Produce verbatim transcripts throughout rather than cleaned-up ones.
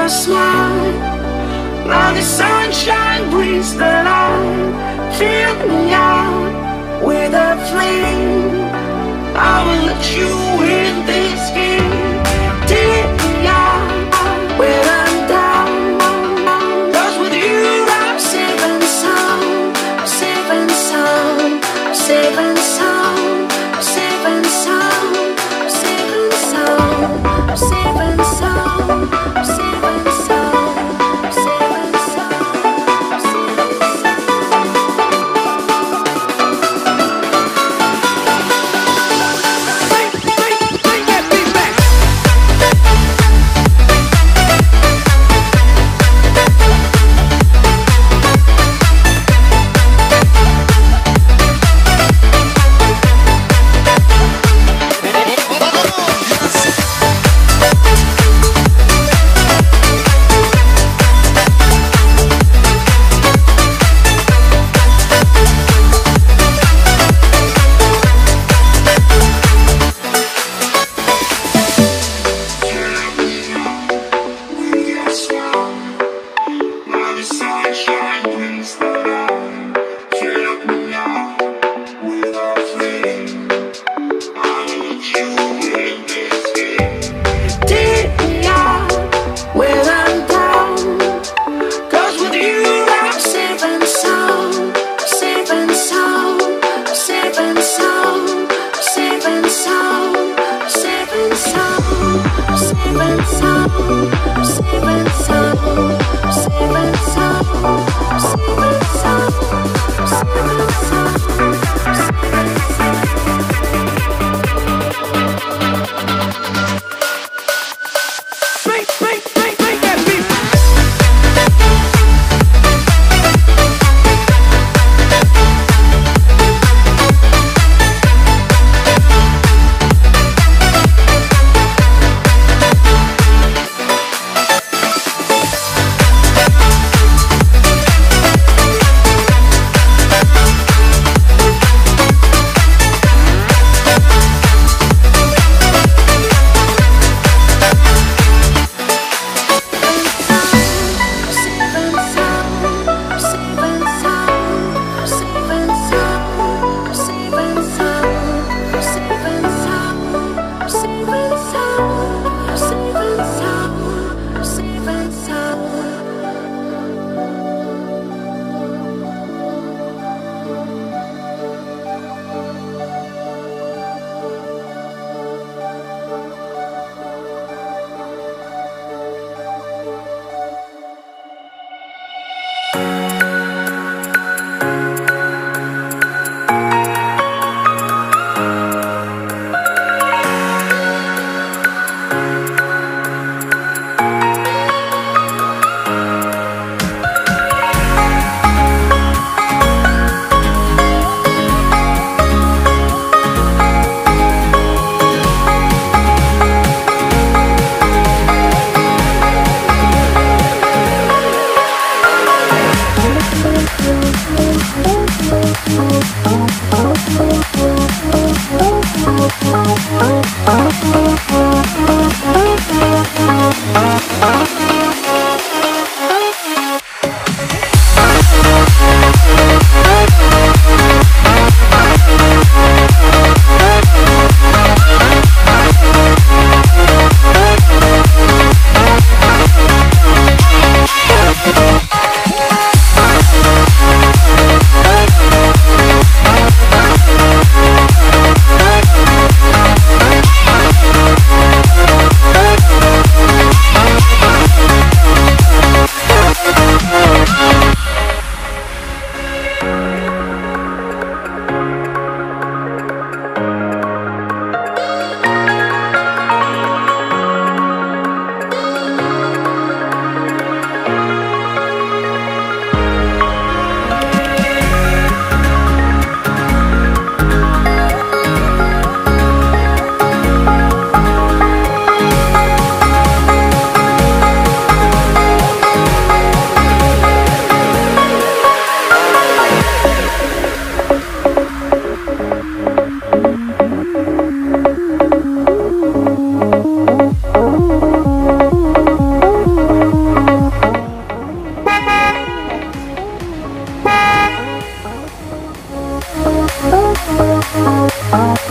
smile. Now the sunshine brings the light. Fill me out with a flame. I will let you in this game. Take me out when I'm down. 'Cause with you I'm safe and sound. I'm safe and sound. I'm safe and sound. I'm safe and sound. I'm safe and sound. I'm safe and sound. I'm safe and sound. I'm safe and sound. I'm safe and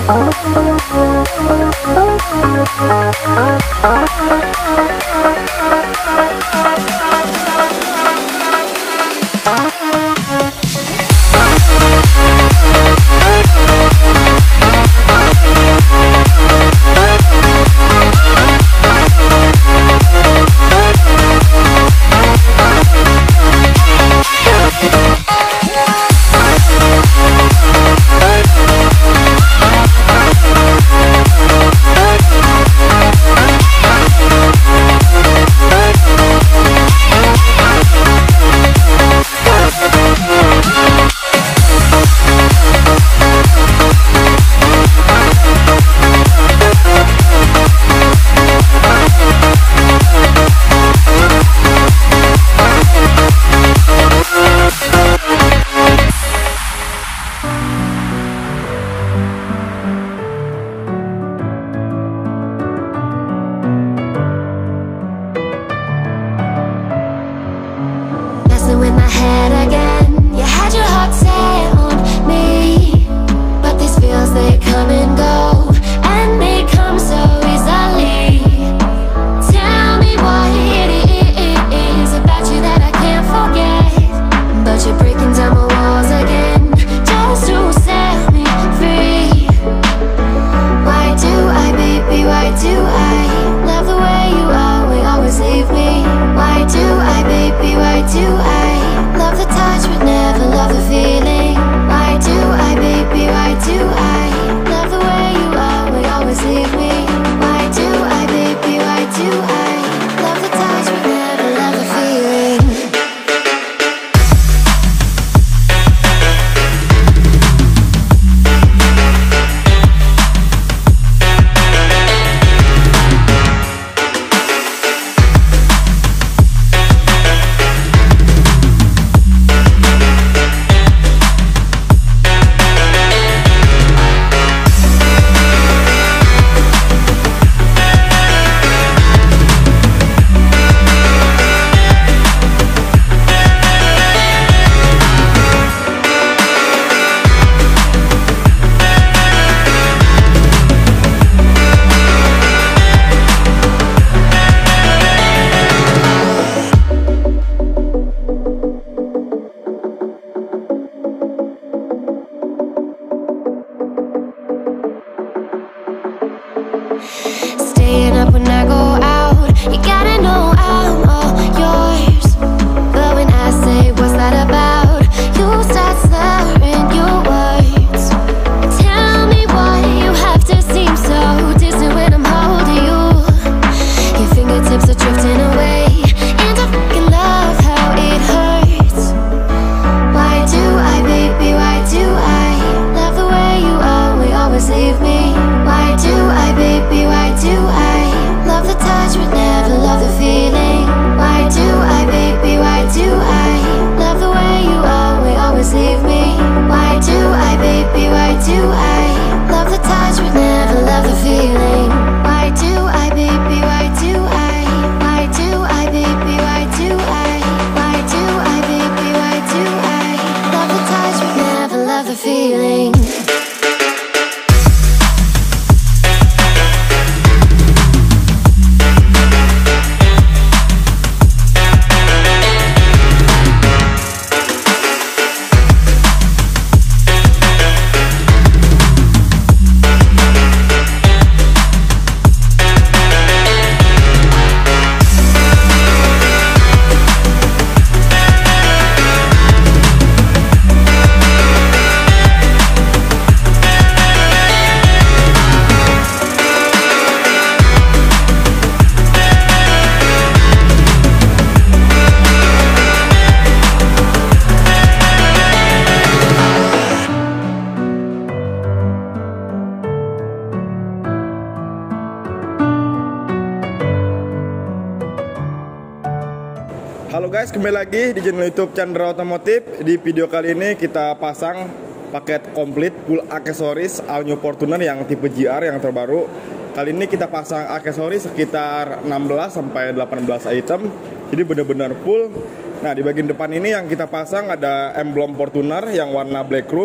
Halo guys, kembali lagi di channel YouTube Chandra Otomotif. Di video kali ini kita pasang paket komplit full aksesoris all new Fortuner yang tipe G R yang terbaru. Kali ini kita pasang aksesoris sekitar enam belas sampai delapan belas item. Jadi benar-benar full. Nah, di bagian depan ini yang kita pasang ada emblem Fortuner yang warna black chrome.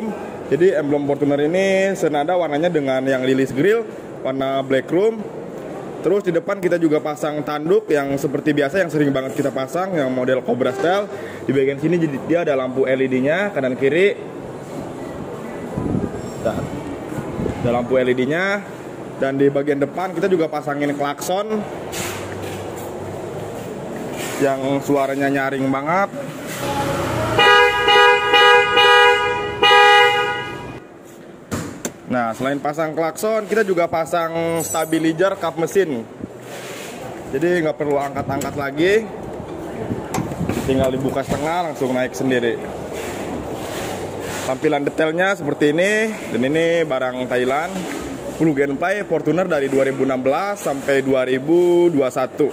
Jadi emblem Fortuner ini senada warnanya dengan yang Lilis Grill, warna black chrome. Terus di depan kita juga pasang tanduk yang seperti biasa yang sering banget kita pasang, yang model Cobra Style. Di bagian sini dia ada lampu L E D-nya kanan kiri. Nah, ada lampu L E D-nya. Dan di bagian depan kita juga pasangin klakson yang suaranya nyaring banget. Nah, selain pasang klakson, kita juga pasang stabilizer kap mesin. Jadi nggak perlu angkat-angkat lagi, tinggal dibuka setengah langsung naik sendiri. Tampilan detailnya seperti ini, dan ini barang Thailand, plug and play Fortuner dari dua ribu enam belas sampai dua ribu dua puluh satu.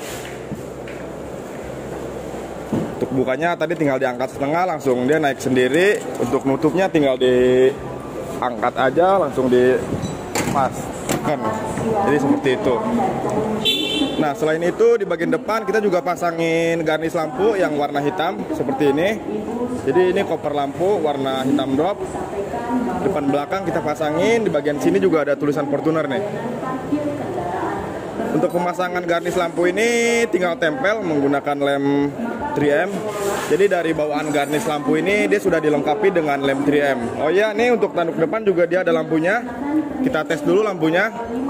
Untuk bukanya tadi tinggal diangkat setengah langsung dia naik sendiri. Untuk nutupnya tinggal diangkat aja langsung dipaskan. Jadi seperti itu. Nah, selain itu di bagian depan kita juga pasangin garnish lampu yang warna hitam seperti ini. Jadi ini koper lampu warna hitam drop. Depan belakang kita pasangin, di bagian sini juga ada tulisan Fortuner nih. Untuk pemasangan garnish lampu ini tinggal tempel menggunakan lem tiga M. Jadi dari bawaan garnish lampu ini dia sudah dilengkapi dengan lem tiga M. Oh iya, nih untuk tanduk depan juga dia ada lampunya. Kita tes dulu lampunya.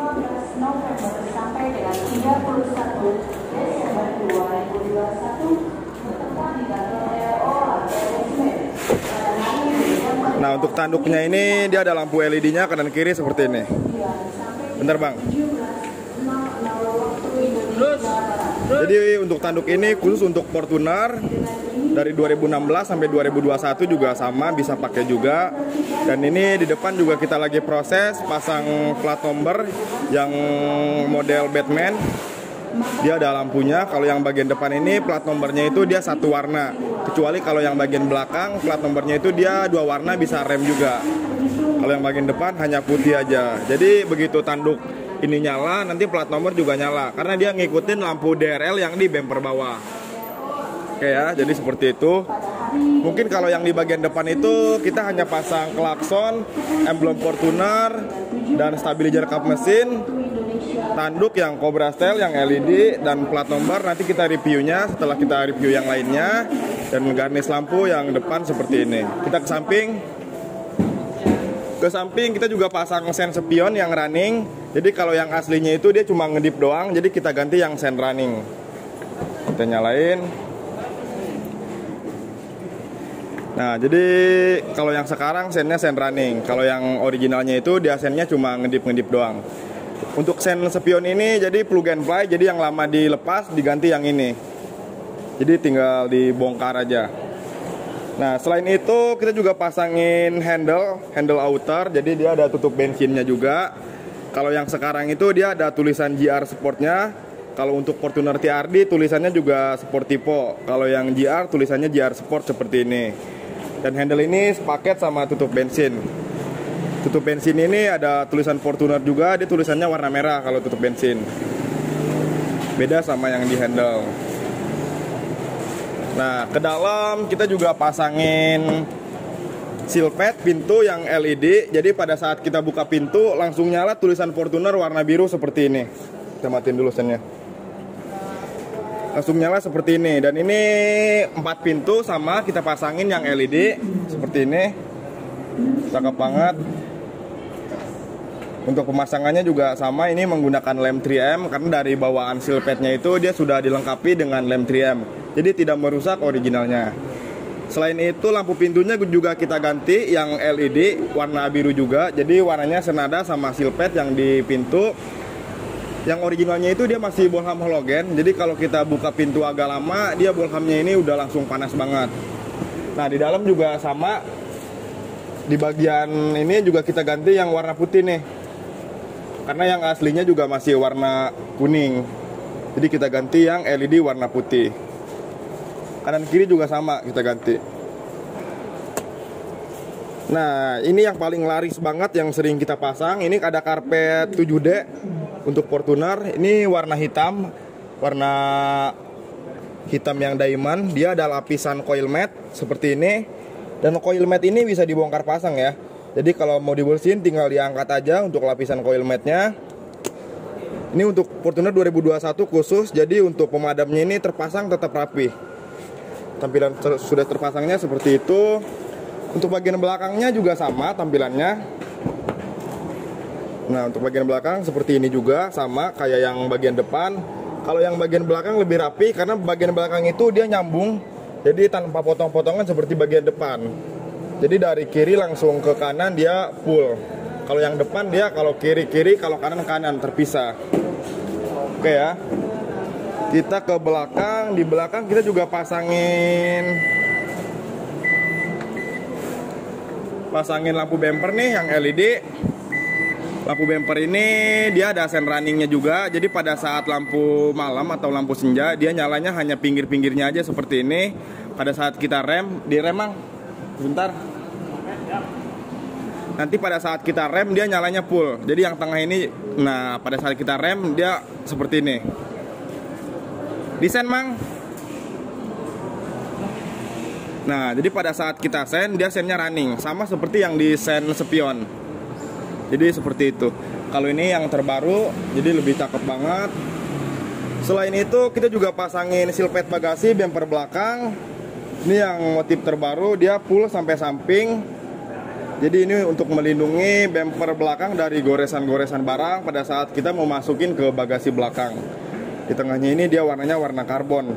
Nah, untuk tanduknya ini dia ada lampu L E D-nya kanan kiri seperti ini. Bentar, Bang. Jadi untuk tanduk ini khusus untuk Fortuner dari dua ribu enam belas sampai dua ribu dua puluh satu juga sama, bisa pakai juga. Dan ini di depan juga kita lagi proses pasang plat nomor yang model Batman. Dia ada lampunya. Kalau yang bagian depan ini plat nomornya itu dia satu warna. Kecuali kalau yang bagian belakang plat nomornya itu dia dua warna, bisa rem juga. Kalau yang bagian depan hanya putih aja. Jadi begitu tanduk ini nyala, nanti plat nomor juga nyala karena dia ngikutin lampu D R L yang di bumper bawah. Oke ya, jadi seperti itu. Mungkin kalau yang di bagian depan itu kita hanya pasang klakson, emblem Fortuner, dan stabilizer kap mesin, tanduk yang Cobra Style, yang L E D, dan plat nomor. Nanti kita reviewnya setelah kita review yang lainnya. Dan garnish lampu yang depan seperti ini. Kita ke samping. Ke samping kita juga pasang sen spion yang running. Jadi kalau yang aslinya itu dia cuma ngedip doang, jadi kita ganti yang sen running. Kita nyalain. Nah, jadi kalau yang sekarang sennya sen running. Kalau yang originalnya itu dia sennya cuma ngedip-ngedip doang. Untuk sen spion ini jadi plug and play, jadi yang lama dilepas diganti yang ini. Jadi tinggal dibongkar aja. Nah, selain itu kita juga pasangin handle, handle outer. Jadi dia ada tutup bensinnya juga. Kalau yang sekarang itu dia ada tulisan G R Sportnya. Kalau untuk Fortuner T R D tulisannya juga Sportivo. Kalau yang G R tulisannya G R Sport seperti ini. Dan handle ini sepaket sama tutup bensin. Tutup bensin ini ada tulisan Fortuner juga. Dia tulisannya warna merah kalau tutup bensin. Beda sama yang di handle. Nah, ke dalam kita juga pasangin seal pad pintu yang L E D. Jadi pada saat kita buka pintu langsung nyala tulisan Fortuner warna biru seperti ini. Kita matiin dulu sennya. Langsung nyala seperti ini. Dan ini empat pintu sama kita pasangin yang L E D seperti ini. Cakep banget. Untuk pemasangannya juga sama, ini menggunakan lem tiga M karena dari bawaan seal padnya itu dia sudah dilengkapi dengan lem tiga M. Jadi tidak merusak originalnya. Selain itu lampu pintunya juga kita ganti yang L E D warna biru juga. Jadi warnanya senada sama seal pad yang di pintu. Yang originalnya itu dia masih bolham halogen. Jadi kalau kita buka pintu agak lama, dia bolhamnya ini udah langsung panas banget. Nah, di dalam juga sama. Di bagian ini juga kita ganti yang warna putih nih. Karena yang aslinya juga masih warna kuning. Jadi kita ganti yang L E D warna putih. Kanan kiri juga sama kita ganti. Nah, ini yang paling laris banget yang sering kita pasang. Ini ada karpet tujuh D untuk Fortuner. Ini warna hitam, warna hitam yang diamond. Dia ada lapisan coil mat seperti ini. Dan coil mat ini bisa dibongkar pasang ya. Jadi kalau mau dibersihin tinggal diangkat aja untuk lapisan coil mat-nya. Ini untuk Fortuner dua ribu dua puluh satu khusus, jadi untuk pemadamnya ini terpasang tetap rapi. Tampilan ter sudah terpasangnya seperti itu. Untuk bagian belakangnya juga sama tampilannya. Nah, untuk bagian belakang seperti ini juga sama kayak yang bagian depan. Kalau yang bagian belakang lebih rapi karena bagian belakang itu dia nyambung, jadi tanpa potong-potongan seperti bagian depan. Jadi dari kiri langsung ke kanan dia full. Kalau yang depan dia kalau kiri-kiri, kalau kanan-kanan terpisah. Oke ya. Kita ke belakang, di belakang kita juga pasangin pasangin lampu bumper nih yang L E D. Lampu bumper ini dia ada sen runningnya juga. Jadi pada saat lampu malam atau lampu senja dia nyalanya hanya pinggir-pinggirnya aja seperti ini. Pada saat kita rem, di rem Mang. Bentar. Nanti pada saat kita rem dia nyalanya full. Jadi yang tengah ini, nah pada saat kita rem dia seperti ini. Desain Mang. Nah jadi pada saat kita sen dia sennya running, sama seperti yang di sen spion. Jadi seperti itu. Kalau ini yang terbaru, jadi lebih cakep banget. Selain itu kita juga pasangin silpet bagasi bumper belakang. Ini yang motif terbaru, dia full sampai samping. Jadi ini untuk melindungi bumper belakang dari goresan-goresan barang pada saat kita mau masukin ke bagasi belakang. Di tengahnya ini dia warnanya warna karbon.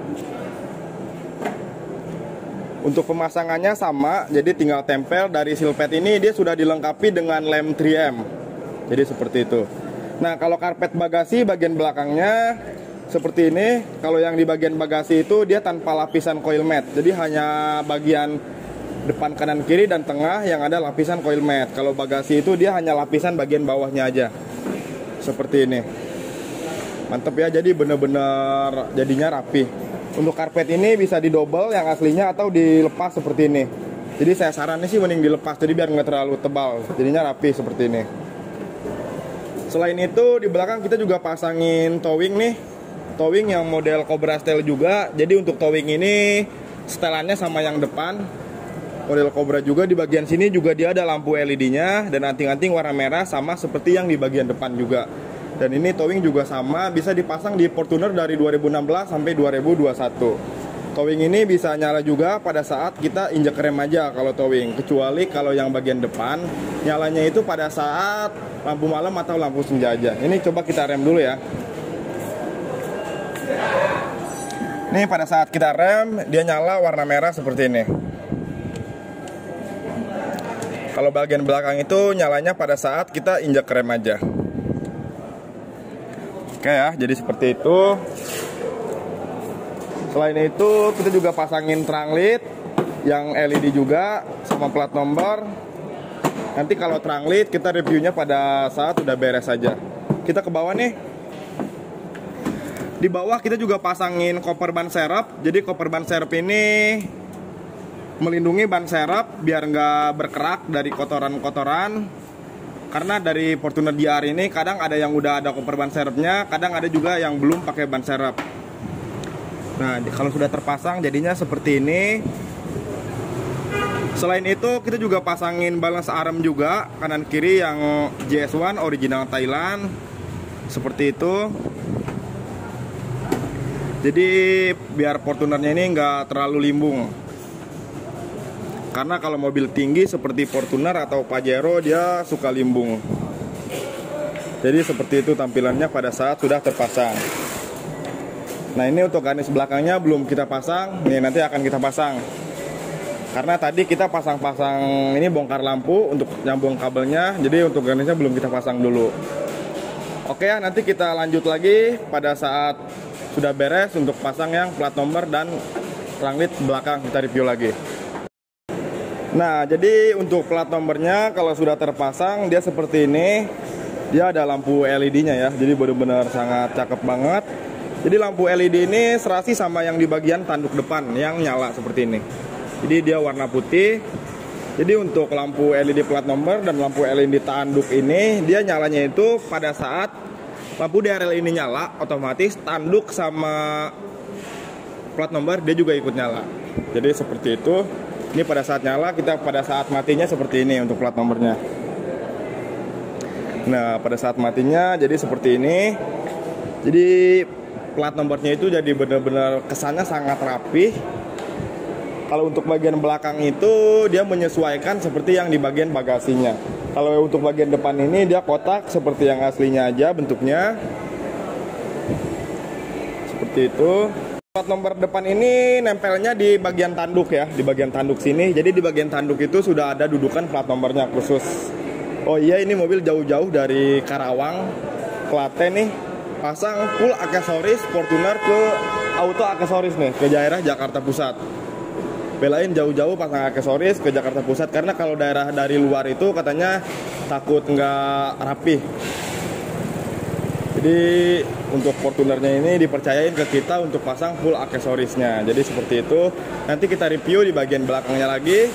Untuk pemasangannya sama, jadi tinggal tempel dari silpet ini dia sudah dilengkapi dengan lem tiga M. Jadi seperti itu. Nah, kalau karpet bagasi bagian belakangnya seperti ini. Kalau yang di bagian bagasi itu dia tanpa lapisan coil mat. Jadi hanya bagian depan, kanan, kiri, dan tengah yang ada lapisan coil mat. Kalau bagasi itu dia hanya lapisan bagian bawahnya aja. Seperti ini. Mantep ya, jadi bener-bener jadinya rapi. Untuk karpet ini bisa didobel yang aslinya atau dilepas seperti ini. Jadi saya saranin sih mending dilepas, jadi biar nggak terlalu tebal. Jadinya rapi seperti ini. Selain itu di belakang kita juga pasangin towing nih. Towing yang model Cobra style juga. Jadi untuk towing ini setelannya sama yang depan. Model Cobra juga, di bagian sini juga dia ada lampu L E D-nya dan anting-anting warna merah sama seperti yang di bagian depan juga. Dan ini towing juga sama, bisa dipasang di Fortuner dari dua ribu enam belas sampai dua ribu dua puluh satu. Towing ini bisa nyala juga pada saat kita injek rem aja kalau towing. Kecuali kalau yang bagian depan nyalanya itu pada saat lampu malam atau lampu senja aja. Ini coba kita rem dulu ya. Nih pada saat kita rem dia nyala warna merah seperti ini. Kalau bagian belakang itu nyalanya pada saat kita injak rem aja. Oke ya, jadi seperti itu. Selain itu kita juga pasangin terang led yang L E D juga sama plat nomor. Nanti kalau terang led kita reviewnya pada saat udah beres aja. Kita ke bawah nih. Di bawah kita juga pasangin koper ban serep. Jadi koper ban serep ini melindungi ban serep biar nggak berkerak dari kotoran-kotoran. Karena dari Fortuner D R ini kadang ada yang udah ada koper ban serepnya, kadang ada juga yang belum pakai ban serep. Nah, kalau sudah terpasang jadinya seperti ini. Selain itu kita juga pasangin balance arm juga kanan kiri yang J S satu original Thailand. Seperti itu. Jadi biar Fortunernya ini nggak terlalu limbung. Karena kalau mobil tinggi seperti Fortuner atau Pajero dia suka limbung. Jadi seperti itu tampilannya pada saat sudah terpasang. Nah ini untuk garnish belakangnya belum kita pasang. Nih nanti akan kita pasang. Karena tadi kita pasang-pasang ini bongkar lampu untuk nyambung kabelnya. Jadi untuk garnishnya belum kita pasang dulu. Oke ya, nanti kita lanjut lagi pada saat sudah beres untuk pasang yang plat nomor dan terang led belakang kita review lagi. Nah, jadi untuk plat nomornya kalau sudah terpasang dia seperti ini. Dia ada lampu L E D-nya ya. Jadi benar-benar sangat cakep banget. Jadi lampu L E D ini serasi sama yang di bagian tanduk depan yang nyala seperti ini. Jadi dia warna putih. Jadi untuk lampu L E D plat nomor dan lampu L E D tanduk ini dia nyalanya itu pada saat lampu D R L ini nyala, otomatis tanduk sama plat nomor dia juga ikut nyala. Jadi seperti itu. Ini pada saat nyala, kita pada saat matinya seperti ini untuk plat nomornya. Nah, pada saat matinya jadi seperti ini. Jadi plat nomornya itu jadi benar-benar kesannya sangat rapi. Kalau untuk bagian belakang itu dia menyesuaikan seperti yang di bagian bagasinya. Kalau untuk bagian depan ini dia kotak seperti yang aslinya aja bentuknya. Seperti itu. Plat nomor depan ini nempelnya di bagian tanduk ya, di bagian tanduk sini. Jadi di bagian tanduk itu sudah ada dudukan plat nomornya khusus. Oh iya, ini mobil jauh-jauh dari Karawang, Klaten nih, pasang full aksesoris Fortuner ke auto aksesoris nih ke daerah Jakarta Pusat. Belain jauh-jauh pasang aksesoris ke Jakarta Pusat karena kalau daerah dari luar itu katanya takut nggak rapi. Jadi untuk Fortunernya ini dipercayain ke kita untuk pasang full aksesorisnya. Jadi seperti itu. Nanti kita review di bagian belakangnya lagi.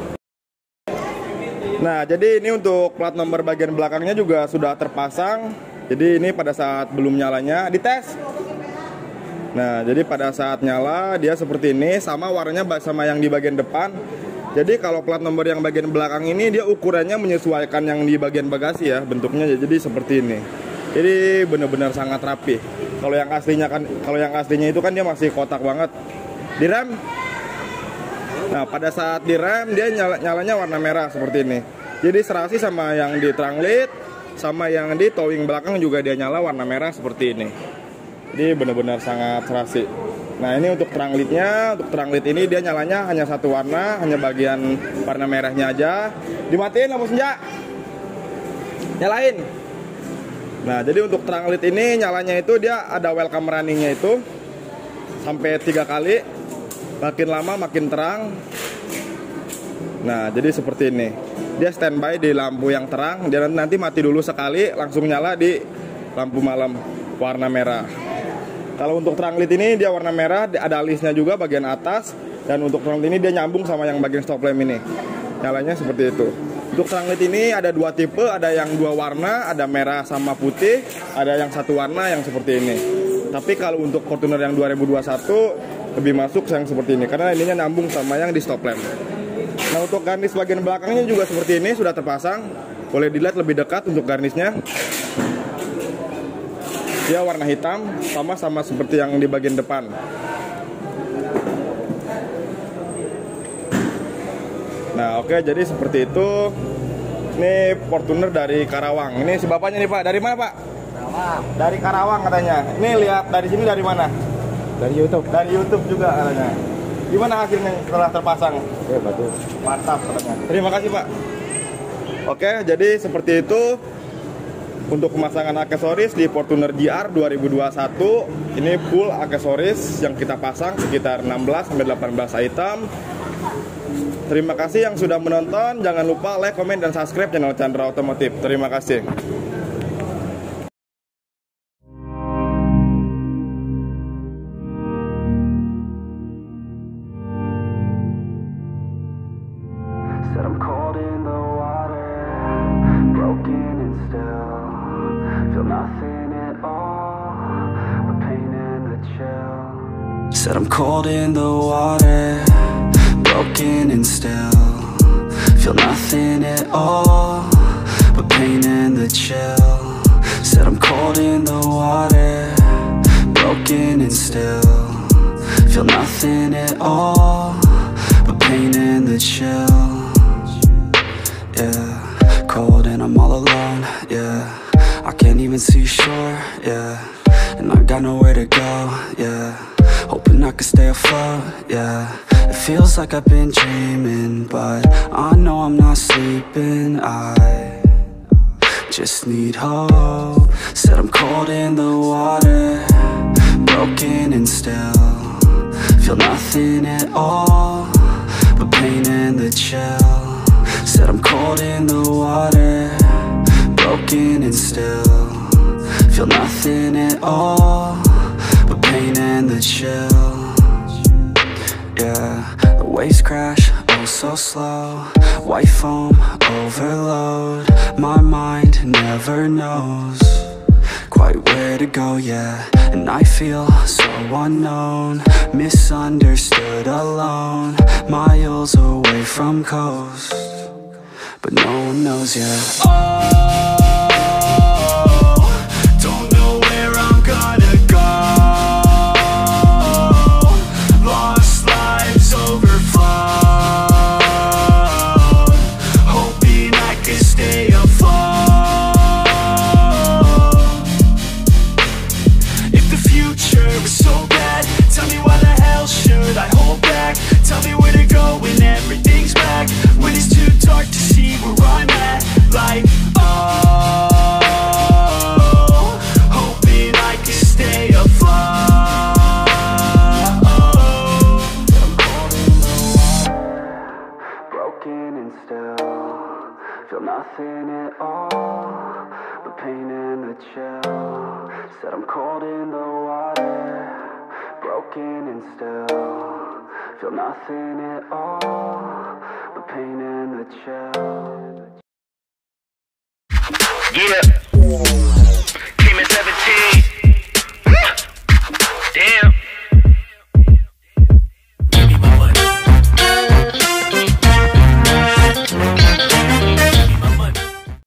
Nah, jadi ini untuk plat nomor bagian belakangnya juga sudah terpasang. Jadi ini pada saat belum nyalanya dites. Nah, jadi pada saat nyala dia seperti ini, sama warnanya sama yang di bagian depan. Jadi kalau plat nomor yang bagian belakang ini dia ukurannya menyesuaikan yang di bagian bagasi ya, bentuknya jadi seperti ini. Jadi benar-benar sangat rapi. Kalau yang aslinya kan, kalau yang aslinya itu kan dia masih kotak banget. Di rem. Nah, pada saat di rem dia nyala, nyalanya warna merah seperti ini. Jadi serasi sama yang di tranglit, sama yang di towing belakang juga dia nyala warna merah seperti ini. Jadi benar-benar sangat serasi. Nah, ini untuk tranglitnya, untuk tranglit ini dia nyalanya hanya satu warna, hanya bagian warna merahnya aja. Dimatiin lampu senja. Nyalain. Nah, jadi untuk tranglit ini nyalanya itu dia ada welcome runningnya itu sampai tiga kali, makin lama makin terang. Nah, jadi seperti ini. Dia standby di lampu yang terang, dia nanti mati dulu sekali, langsung nyala di lampu malam warna merah. Kalau untuk tranglit ini dia warna merah, ada alisnya juga bagian atas, dan untuk tranglit ini dia nyambung sama yang bagian stop lamp ini. Nyalanya seperti itu. Untuk tranglit ini ada dua tipe, ada yang dua warna, ada merah sama putih, ada yang satu warna yang seperti ini. Tapi kalau untuk Fortuner yang dua ribu dua puluh satu lebih masuk yang seperti ini, karena ininya nyambung sama yang di stop lamp. Nah, untuk garnish bagian belakangnya juga seperti ini, sudah terpasang. Boleh dilihat lebih dekat untuk garnishnya. Dia warna hitam, sama-sama seperti yang di bagian depan. Nah, oke, jadi seperti itu. Ini Fortuner dari Karawang. Ini si bapaknya nih, Pak. Dari mana, Pak? Karawang. Dari Karawang katanya. Ini lihat dari sini dari mana? Dari YouTube. Dari YouTube juga katanya. Gimana hasilnya setelah terpasang? Ya, bagus. Mantap katanya. Terima kasih, Pak. Oke, jadi seperti itu untuk pemasangan aksesoris di Fortuner G R dua ribu dua puluh satu. Ini full aksesoris yang kita pasang sekitar enam belas sampai delapan belas item. Terima kasih yang sudah menonton. Jangan lupa like, komen, dan subscribe channel Chandra Otomotif. Terima kasih. Said I'm cold in the water, broken and still feel nothing at all but pain and the chill. Said I'm cold in the water, broken and still feel nothing at all but pain and the chill. Yeah, cold and I'm all alone. Yeah, I can't even see shore. Yeah, and I got nowhere to go. Yeah, hoping I can stay afloat, yeah. It feels like I've been dreaming, but I know I'm not sleeping. I just need hope. Said I'm cold in the water, broken and still feel nothing at all but pain and the chill. Said I'm cold in the water, broken and still feel nothing at all but pain and the chill. Yeah, the waves crash, oh so slow. White foam overload, my mind never knows quite where to go, yeah. And I feel so unknown, misunderstood, alone, miles away from coast, but no one knows yet. Oh, don't know where I'm gonna go. Lost lives overflowed, hoping I can stay afloat. If the future is so bad, tell me why the hell should I hold back? Tell me where to go when everything's back, when it's too dark to see where I'm at. Like, oh, hoping I can stay afloat. Broken and still, feel nothing at all but pain and the chill. Said I'm cold in the water, broken and still, feel nothing at all but pain and the chill. Yeah.